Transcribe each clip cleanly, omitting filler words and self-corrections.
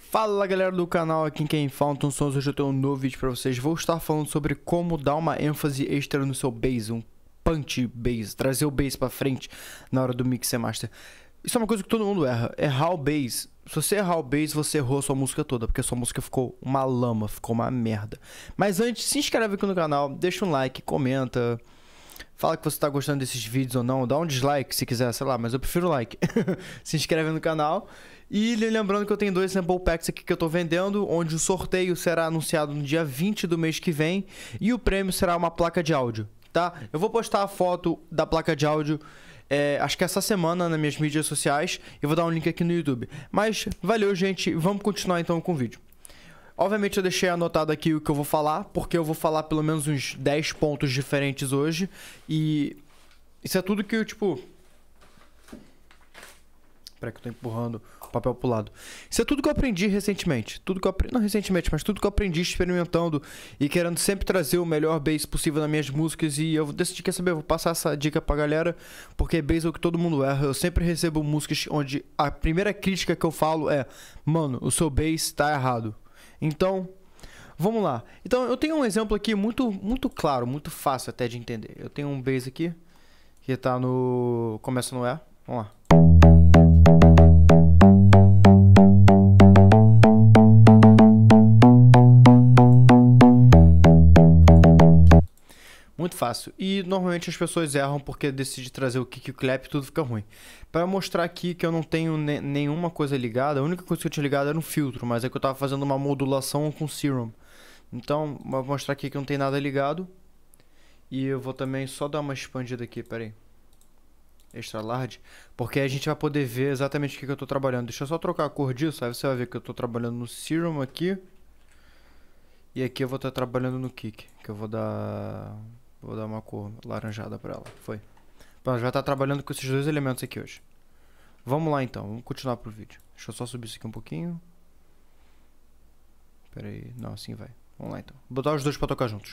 Fala galera do canal, aqui quem fala Tom Sons. Hoje eu tenho um novo vídeo pra vocês. Vou estar falando sobre como dar uma ênfase extra no seu bass, um punch bass, trazer o bass pra frente na hora do mix e master. Isso é uma coisa que todo mundo erra, errar o bass. Se você errar o bass, você errou a sua música toda, porque a sua música ficou uma lama, ficou uma merda. Mas antes, se inscreve aqui no canal, deixa um like, comenta, fala que você tá gostando desses vídeos ou não, dá um dislike se quiser, sei lá, mas eu prefiro like. Se inscreve no canal. E lembrando que eu tenho dois sample packs aqui que eu tô vendendo, onde o sorteio será anunciado no dia 20 do mês que vem e o prêmio será uma placa de áudio, tá? Eu vou postar a foto da placa de áudio, acho que essa semana nas minhas mídias sociais, e vou dar um link aqui no YouTube. Mas valeu, gente, vamos continuar então com o vídeo. Obviamente eu deixei anotado aqui o que eu vou falar, porque eu vou falar pelo menos uns 10 pontos diferentes hoje, e isso é tudo que eu, tipo... Espera que eu tô empurrando o papel pro lado. Isso é tudo que eu aprendi recentemente. Tudo que eu aprendi, não recentemente, mas tudo que eu aprendi experimentando e querendo sempre trazer o melhor bass possível nas minhas músicas. E eu decidi, quer saber, eu vou passar essa dica pra galera, porque bass é o que todo mundo erra. Eu sempre recebo músicas onde a primeira crítica que eu falo é: mano, o seu bass tá errado. Então, vamos lá. Então, eu tenho um exemplo aqui muito claro, muito fácil até de entender. Eu tenho um bass aqui, que tá no... começa no E. Vamos lá. Muito fácil. E normalmente as pessoas erram porque decidem trazer o kick e o clap e tudo fica ruim. Para mostrar aqui que eu não tenho nenhuma coisa ligada, a única coisa que eu tinha ligado era um filtro, mas é que eu tava fazendo uma modulação com Serum. Então, vou mostrar aqui que não tem nada ligado. E eu vou também só dar uma expandida aqui, peraí. Extra large, porque a gente vai poder ver exatamente o que eu tô trabalhando. Deixa eu só trocar a cor disso, aí você vai ver que eu tô trabalhando no Serum aqui. E aqui eu vou estar trabalhando no kick, que eu vou dar uma cor laranjada pra ela. Foi. Pronto, já tá trabalhando com esses dois elementos aqui hoje. Vamos lá então, vamos continuar pro vídeo. Deixa eu só subir isso aqui um pouquinho. Pera aí, não, assim vai. Vamos lá então. Vou botar os dois pra tocar juntos.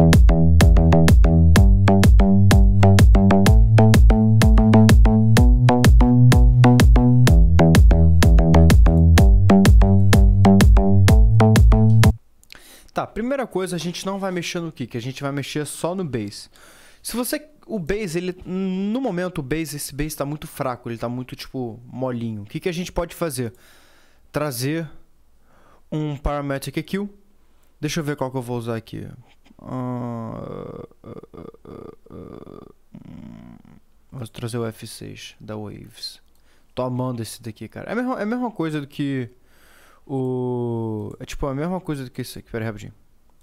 Tá, primeira coisa, a gente não vai mexer no kick, a gente vai mexer só no bass. Se você... O bass, ele... No momento, o bass, esse bass tá muito fraco, ele tá muito, tipo, molinho. O que a gente pode fazer? Trazer um Parametric EQ. Deixa eu ver qual que eu vou usar aqui. Vou trazer o F6 da Waves. Tô amando esse daqui, cara. É a mesma coisa do que... É tipo a mesma coisa do que esse aqui. Pera aí, rapidinho.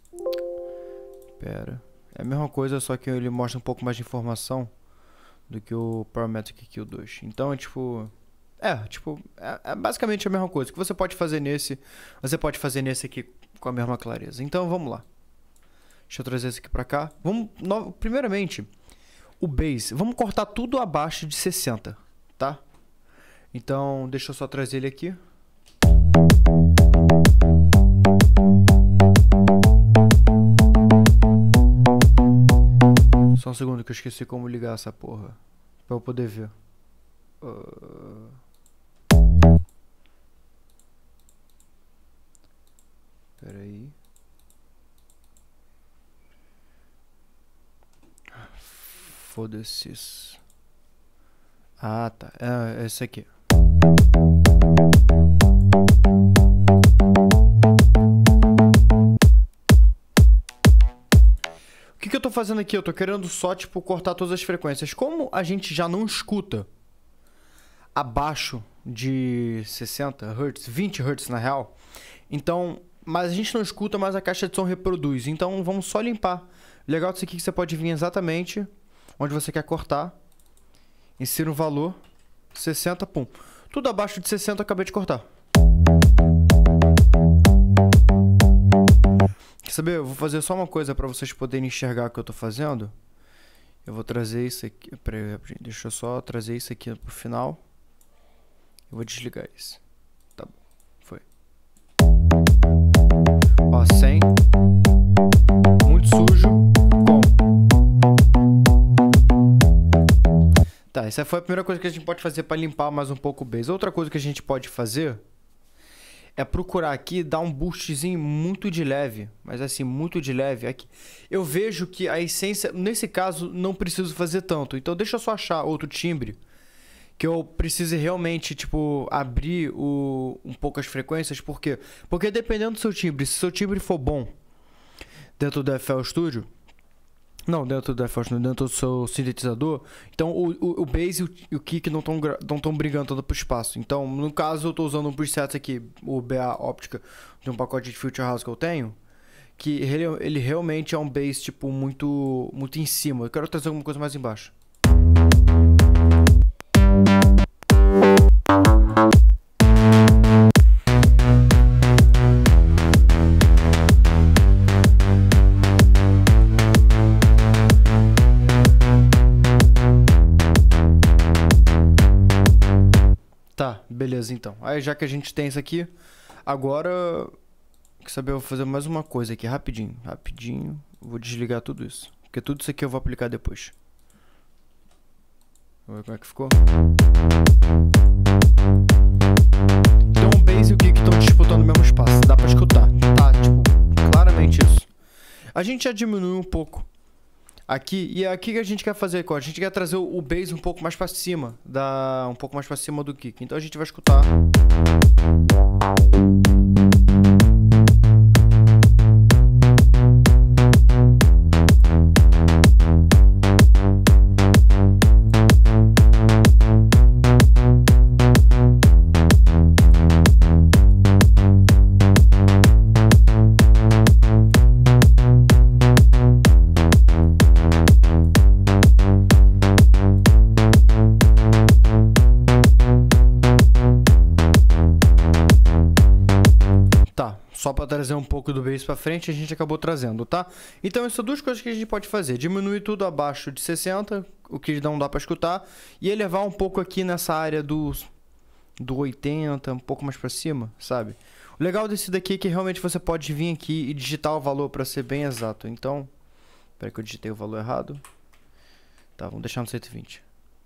Pera. É a mesma coisa, só que ele mostra um pouco mais de informação do que o Parametric EQ 2. Então é tipo... É basicamente a mesma coisa. O que você pode fazer nesse, você pode fazer nesse aqui com a mesma clareza. Então vamos lá. Deixa eu trazer esse aqui pra cá. Primeiramente, o bass. Vamos cortar tudo abaixo de 60, tá? Então deixa eu só trazer ele aqui. Só um segundo que eu esqueci como ligar essa porra pra eu poder ver. Pera aí. Foda-se isso. Ah, tá. É esse aqui. O que eu tô fazendo aqui? Eu tô querendo só, tipo, cortar todas as frequências. Como a gente já não escuta abaixo de 60 Hz, 20 Hz na real, então, mas a gente não escuta, mas a caixa de som reproduz. Então vamos só limpar. O legal disso aqui é que você pode vir exatamente onde você quer cortar. Insira um valor, 60, pum. Tudo abaixo de 60 eu acabei de cortar. Quer saber? Eu vou fazer só uma coisa para vocês poderem enxergar o que eu tô fazendo. Eu vou trazer isso aqui. Peraí, deixa eu só trazer isso aqui pro final. Eu vou desligar isso. Tá bom. Foi. Ó, 100. Muito sujo. Com. Tá, essa foi a primeira coisa que a gente pode fazer para limpar mais um pouco o bass. Outra coisa que a gente pode fazer é procurar aqui dar um boostzinho muito de leve, mas assim, muito de leve. Aqui eu vejo que a essência, nesse caso, não preciso fazer tanto. Então deixa eu só achar outro timbre que eu precise realmente, tipo, abrir um pouco as frequências. Por quê? Porque dependendo do seu timbre, se seu timbre for bom dentro do FL Studio, não, dentro do FL Studio, dentro do seu sintetizador, então o bass e o kick não estão brigando tanto pro espaço. Então, no caso, eu estou usando um preset aqui, o BA Óptica, de um pacote de Future House que eu tenho, que ele realmente é um bass, tipo, muito em cima. Eu quero trazer alguma coisa mais embaixo. Tá, beleza então. Aí já que a gente tem isso aqui, agora, quer saber, eu vou fazer mais uma coisa aqui, rapidinho. Vou desligar tudo isso, porque tudo isso aqui eu vou aplicar depois. Vamos ver como é que ficou. Então o bass e o kick estão disputando o mesmo espaço, dá pra escutar, tá, tipo, claramente isso. A gente já diminuiu um pouco aqui, e é aqui que a gente quer fazer, a gente quer trazer o bass um pouco mais pra cima, um pouco mais pra cima do kick. Então a gente vai escutar. Só para trazer um pouco do bass para frente, a gente acabou trazendo, tá? Então, essas são duas coisas que a gente pode fazer. Diminuir tudo abaixo de 60, o que não dá para escutar, e elevar um pouco aqui nessa área do 80, um pouco mais para cima, sabe? O legal desse daqui é que realmente você pode vir aqui e digitar o valor para ser bem exato. Então, espera que eu digitei o valor errado. Tá, vamos deixar no 120.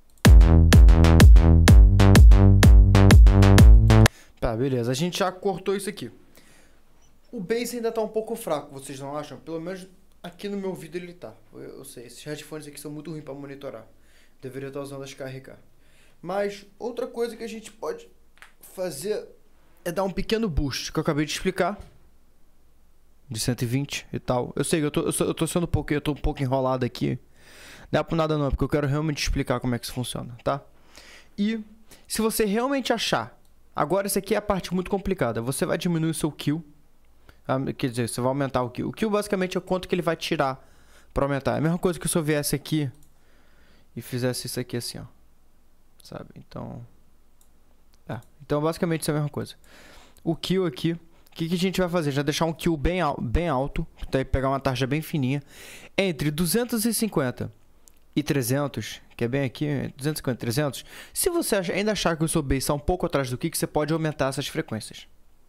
Tá, beleza. A gente já cortou isso aqui. O bass ainda tá um pouco fraco, vocês não acham? Pelo menos aqui no meu ouvido ele tá. Eu sei, esses headphones aqui são muito ruins para monitorar. Deveria estar usando as KRK. Mas outra coisa que a gente pode fazer é dar um pequeno boost, que eu acabei de explicar. De 120 e tal. Eu sei que eu tô sendo eu tô um pouco enrolado aqui. Não é por nada não, porque eu quero realmente explicar como é que isso funciona, tá? E se você realmente achar... Agora, essa aqui é a parte muito complicada. Você vai diminuir o seu kill. Quer dizer, você vai aumentar o kill. O kill basicamente é o quanto que ele vai tirar pra aumentar. É a mesma coisa que se eu viesse aqui e fizesse isso aqui assim, ó. Sabe? Então... Então basicamente isso é a mesma coisa. O kill aqui, o que a gente vai fazer? Já deixar um kill bem alto. Então pegar uma taxa bem fininha. Entre 250 e 300, que é bem aqui, 250 e 300. Se você ainda achar que o seu bass está um pouco atrás do kick, você pode aumentar essas frequências.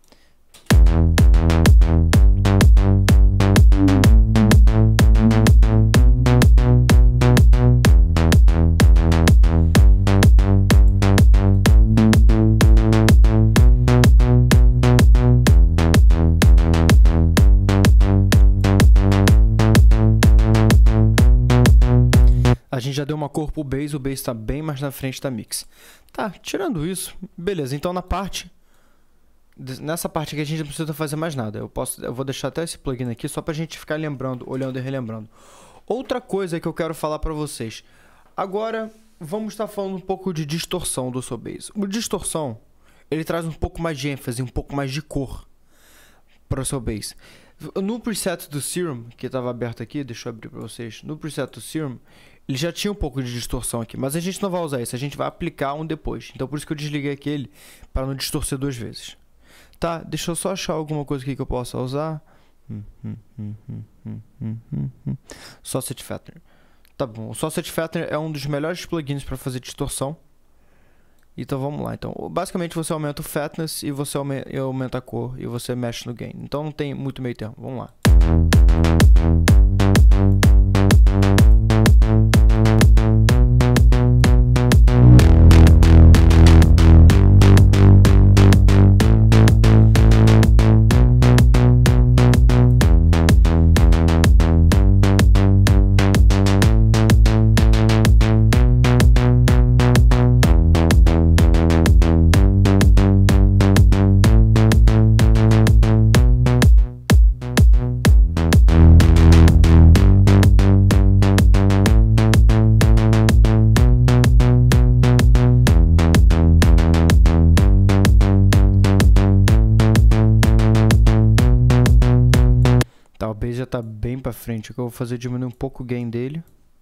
A gente já deu uma cor pro bass, o bass está bem mais na frente da mix. Tá, tirando isso, beleza. Então nessa parte aqui a gente não precisa fazer mais nada. Eu vou deixar até esse plugin aqui só pra gente ficar lembrando, olhando e relembrando. Outra coisa que eu quero falar pra vocês. Agora vamos estar falando um pouco de distorção do seu bass. O distorção, ele traz um pouco mais de ênfase, um pouco mais de cor para o seu bass. No preset do Serum, que estava aberto aqui, deixa eu abrir para vocês. No preset do Serum, ele já tinha um pouco de distorção aqui, mas a gente não vai usar isso, a gente vai aplicar um depois. Então por isso que eu desliguei aquele, para não distorcer duas vezes. Tá, deixa eu só achar alguma coisa aqui que eu possa usar. Sausage Fattener. Tá bom, o Sausage Fattener é um dos melhores plugins para fazer distorção. Então vamos lá. Então, basicamente você aumenta o fatness e você aumenta a cor e você mexe no gain. Então não tem muito meio termo. Vamos lá. bem pra frente. O que eu vou fazer é diminuir um pouco o gain dele.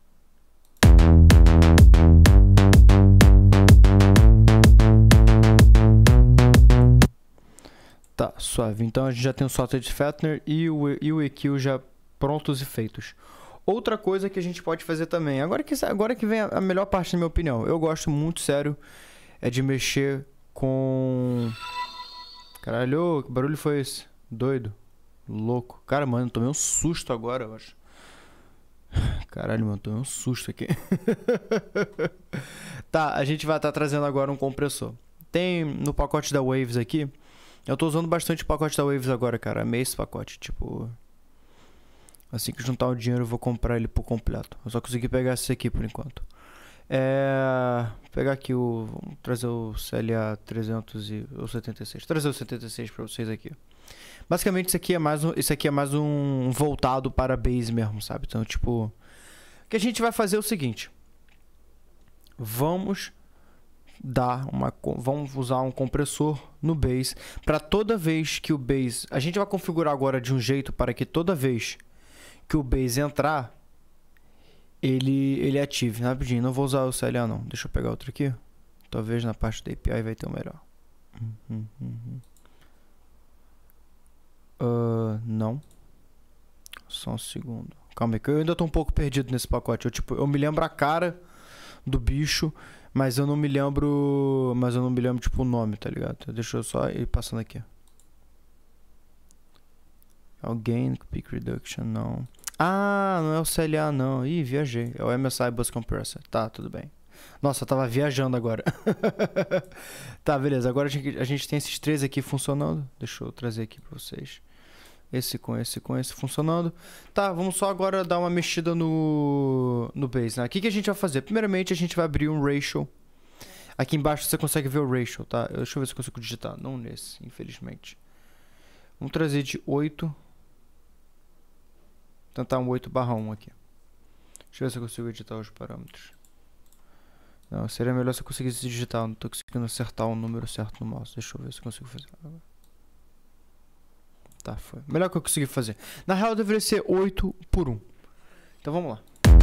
Tá, suave. Então a gente já tem o Salted Fattener e o EQ já prontos e feitos. Outra coisa que a gente pode fazer também, agora que vem a melhor parte, na minha opinião. Eu gosto muito, sério, é de mexer com... Caralho, que barulho foi esse? Doido. Louco. Cara, mano, eu tomei um susto agora, eu acho. Caralho, mano, tomei um susto aqui. Tá, a gente vai estar trazendo agora um compressor. Tem no pacote da Waves aqui. Eu tô usando bastante o pacote da Waves agora, cara. Amei esse pacote, tipo... Assim que juntar o dinheiro eu vou comprar ele por completo. Eu só consegui pegar esse aqui por enquanto. Vou pegar aqui o... Vamos trazer o CLA 376. Trazer o 76 pra vocês aqui. Basicamente isso aqui é mais um voltado para base mesmo, sabe? Então, tipo... O que a gente vai fazer é o seguinte. Vamos usar um compressor no base. Para toda vez que o base... A gente vai configurar agora de um jeito para que toda vez que o base entrar, ele ative. Rapidinho, não vou usar o CLA não. Deixa eu pegar outro aqui. Talvez na parte da API vai ter o melhor. Não. Só um segundo. Calma aí, que eu ainda tô um pouco perdido nesse pacote. Eu me lembro a cara do bicho, mas eu não me lembro... tipo, o nome, tá ligado? Deixa eu só ir passando aqui. Gain, Peak Reduction, não. Ah, não é o CLA, não. Ih, viajei. É o MSI Bus Compressor. Tá, tudo bem. Nossa, eu tava viajando agora. Tá, beleza. Agora a gente tem esses três aqui funcionando. Deixa eu trazer aqui pra vocês. Esse com esse funcionando. Tá, vamos só agora dar uma mexida no base, né? O que a gente vai fazer? Primeiramente, a gente vai abrir um ratio. Aqui embaixo você consegue ver o ratio, tá? Deixa eu ver se eu consigo digitar. Não nesse, infelizmente. Vamos trazer de 8. Tentar um 8/1 aqui. Deixa eu ver se eu consigo editar os parâmetros. Não, seria melhor se eu conseguisse digitar. Eu não tô conseguindo acertar o número certo no mouse. Deixa eu ver se eu consigo fazer. Tá, foi. Melhor que eu consegui fazer. Na real deveria ser 8/1. Então vamos lá.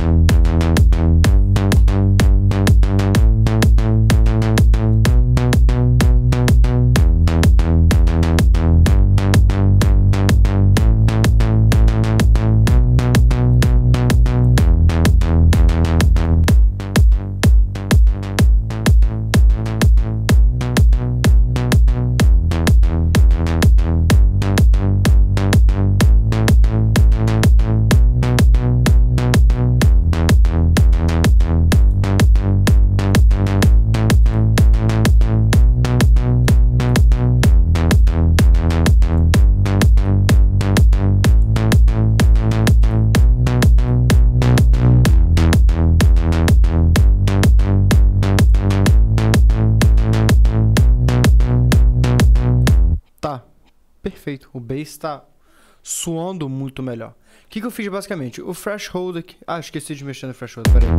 Perfeito, o bass está suando muito melhor. O que eu fiz basicamente? O threshold aqui... Ah, esqueci de mexer no threshold, peraí.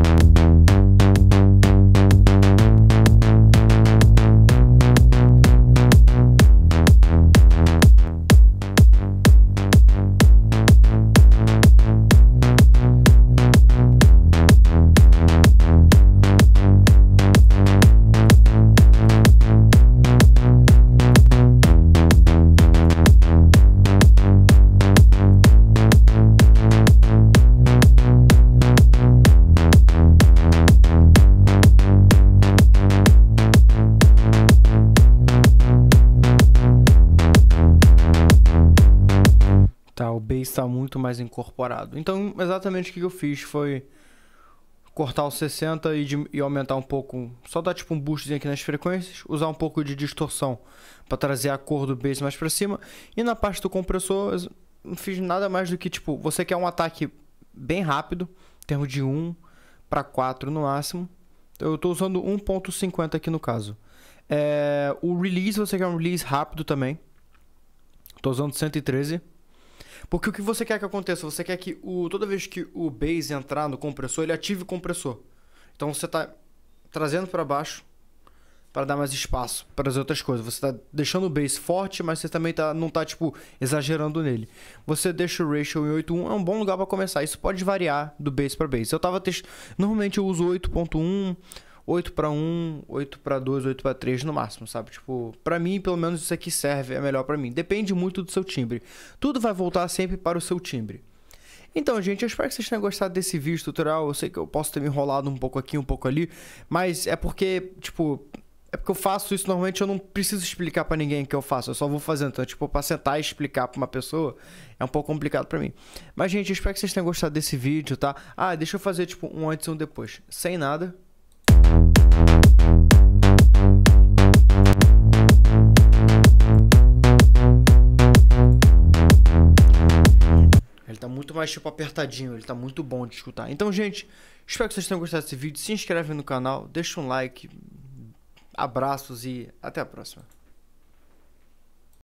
Tá, o bass está muito mais incorporado. Então, exatamente o que eu fiz foi cortar os 60 e aumentar um pouco, só dar tipo um boostzinho aqui nas frequências, usar um pouco de distorção para trazer a cor do bass mais para cima. E na parte do compressor, não fiz nada mais do que tipo, você quer um ataque bem rápido, em termos de 1 para 4 no máximo. Eu estou usando 1.50 aqui no caso. O release, você quer um release rápido também. Estou usando 113. Porque o que você quer que aconteça? Você quer que toda vez que o bass entrar no compressor, ele ative o compressor. Então você está trazendo para baixo, para dar mais espaço para as outras coisas. Você tá deixando o base forte, mas você também não tá, tipo, exagerando nele. Você deixa o ratio em 8:1, é um bom lugar para começar. Isso pode variar do base para base. Normalmente eu uso 8.1, 8:1, 8:2, 8:3 no máximo, sabe? Tipo, pra mim, pelo menos isso aqui serve, é melhor pra mim. Depende muito do seu timbre. Tudo vai voltar sempre para o seu timbre. Então, gente, eu espero que vocês tenham gostado desse vídeo tutorial. Eu sei que eu posso ter me enrolado um pouco aqui, um pouco ali, mas é porque, tipo, é porque eu faço isso normalmente, eu não preciso explicar pra ninguém o que eu faço, eu só vou fazendo. Então, tipo, pra sentar e explicar pra uma pessoa é um pouco complicado pra mim. Mas, gente, eu espero que vocês tenham gostado desse vídeo, tá? Ah, deixa eu fazer, tipo, um antes e um depois. Sem nada. Ele tá muito mais, tipo, apertadinho, ele tá muito bom de escutar. Então, gente, espero que vocês tenham gostado desse vídeo. Se inscreve no canal, deixa um like, abraços e até a próxima.